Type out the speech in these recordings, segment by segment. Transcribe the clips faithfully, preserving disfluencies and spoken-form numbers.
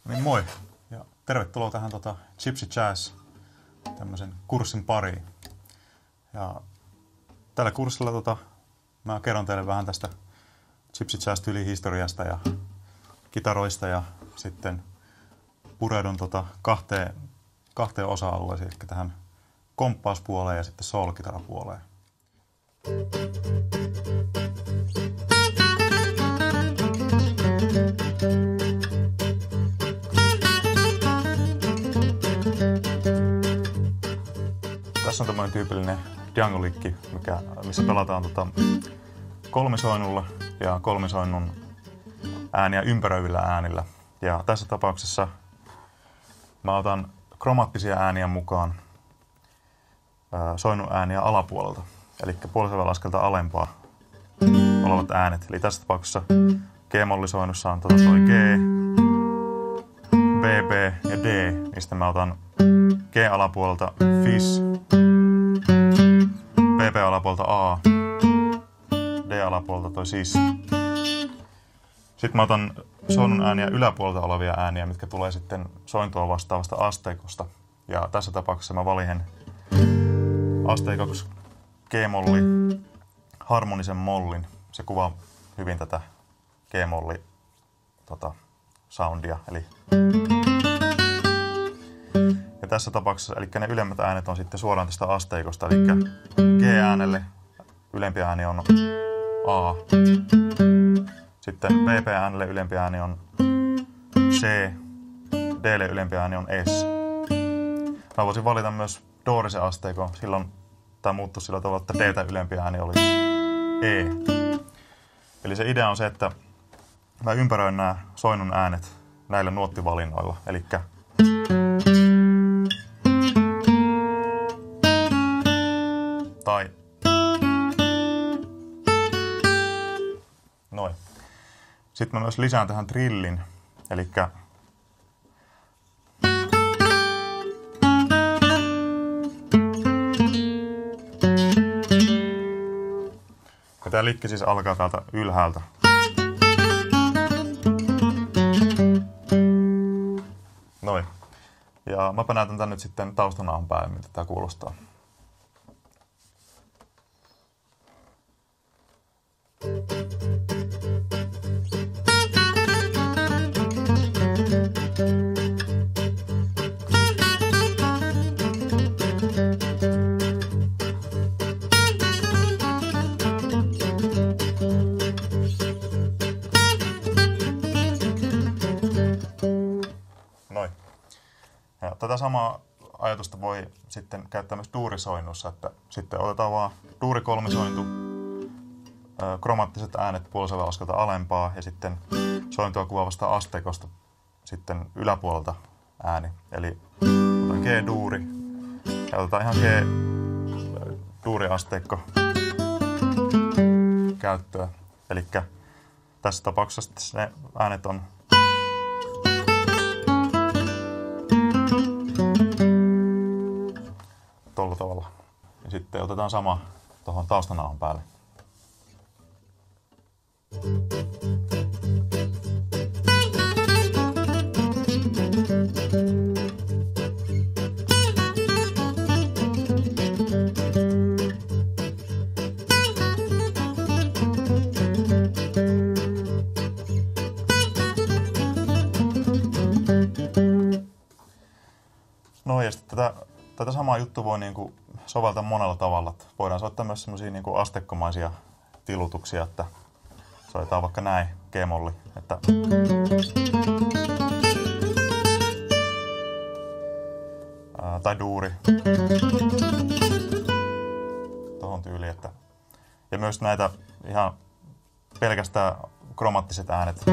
Niin moi ja tervetuloa tähän tota, Gypsy Jazz tämmöisen kurssin pariin. Ja tällä kurssilla tota, mä kerron teille vähän tästä Gypsy Jazz-tyylin historiasta ja kitaroista ja sitten pureudun tota, kahteen, kahteen osa-alueeseen, eli tähän komppauspuoleen ja sitten soul-kitarapuoleen. Tässä on tämmöinen tyypillinen jungle-likki, mikä, missä pelataan tota kolmisoinnulla ja kolmisoinnun ääniä ympäröivillä äänillä. Ja tässä tapauksessa mä otan kromaattisia ääniä mukaan ää, soinnun ääniä alapuolelta, eli puolisävelaskelta alempaa olevat äänet. Eli tässä tapauksessa G-mollisoinnussa on tota toi G, B, B ja D, mistä mä otan G-alapuolelta Fis, B B-alapuolelta A, D-alapuolelta toi Sis. Sitten mä otan soinnun ääniä yläpuolelta olevia ääniä, mitkä tulee sitten sointua vastaavasta asteikosta. Ja tässä tapauksessa mä valin asteikoksi G-molli, harmonisen mollin. Se kuvaa hyvin tätä G-molli tota, soundia. Eli ja tässä tapauksessa, eli ne ylemmät äänet on sitten suoraan tästä asteikosta, eli G-äänelle ylempi ääni on A, sitten B B-äänelle ylempi ääni on C, D:lle ylempi ääni on S. Mä voisin valita myös doorisen asteikon, silloin tämä muuttuu sillä tavalla, että D:tä ylempi ääni oli E. Eli se idea on se, että mä ympäröin nämä soinnun äänet näillä nuottivalinnoilla, eli tai noin. Sitten mä myös lisään tähän trillin, eli tämä likki siis alkaa täältä ylhäältä. Noin. Ja mäpä näytän tän nyt sitten taustanahan päälle, miltä tää kuulostaa. Noin. Ja tätä samaa ajatusta voi sitten käyttää myös duurisoinnussa, että sitten otetaan vaan duurikolmisointu, kromaattiset äänet puolisävelaskelta alempaa ja sitten sointua kuvaavasta asteikosta sitten yläpuolelta ääni. Eli otetaan G-duuri ja otetaan ihan G-duuriasteikko käyttöön. Eli tässä tapauksessa ne äänet on tuolla tavalla. Ja sitten otetaan sama tuohon taustanauhan päälle. No ja sitten tätä, tätä samaa juttua voi niinku soveltaa monella tavalla. Voidaan soittaa myös semmoisia niinku asteikkomaisia tilutuksia, että soitetaan vaikka näin, G-molli, että ää, tai duuri tohon tyyliin, että ja myös näitä ihan pelkästään kromaattiset äänet.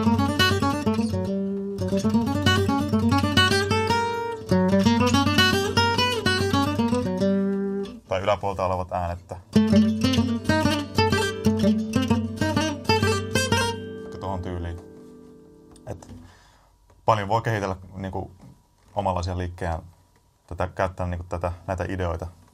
Tai yläpuolta olevat äänet. Tuohon tyyliin. Et paljon voi kehitellä niinku omanlaisia liikkejä tätä, käyttää niinku tätä, näitä ideoita.